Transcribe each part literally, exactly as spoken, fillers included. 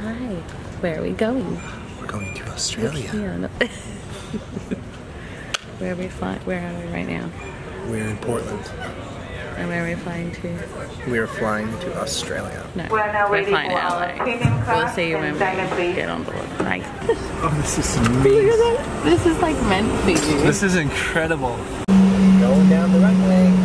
Hi. Where are we going? We're going to Australia. Yeah, no. Where are we flying? Where are we right now? We're in Portland. And where are we flying to? We're flying to Australia. No, we're, we're flying to L A. We'll see you when we get on board. Bye. Oh, this is amazing. Look at that. This is like meant for you. This is incredible. Going down the runway.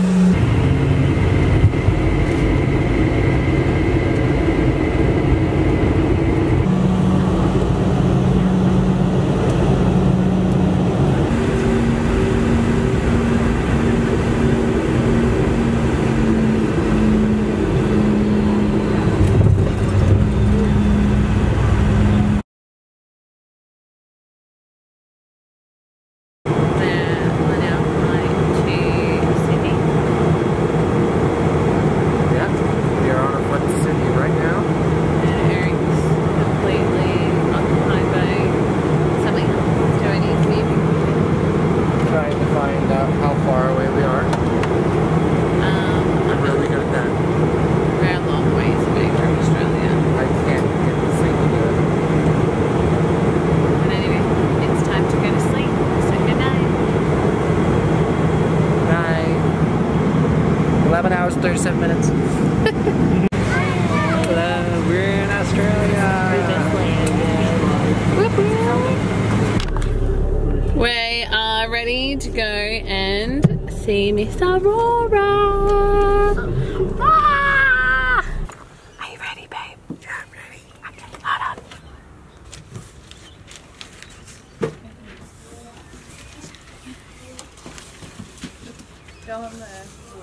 eleven hours, thirty-seven minutes. Hello, we're in Australia. We are ready to go and see Miss Aurora. Ah! Are you ready, babe? Yeah, I'm ready. Okay, hold on. Go on there.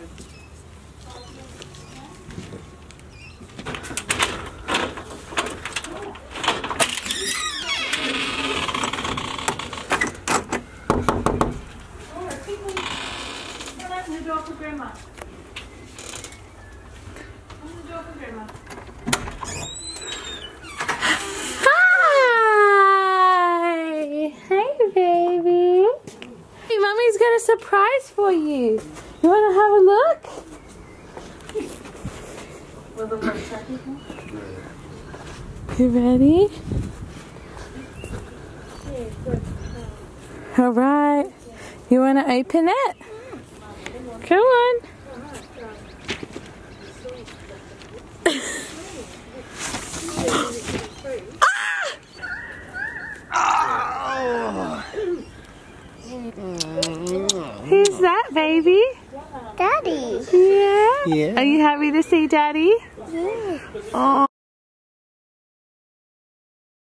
Grandma. Open the door for Grandma. Hi! Hey, baby. Hey, Mummy's got a surprise for you. You want to have a look? You ready? All right. You want to open it? Come on. Ah! Who's that, baby? Daddy. Yeah? Yeah. Are you happy to see Daddy? Yeah. Oh.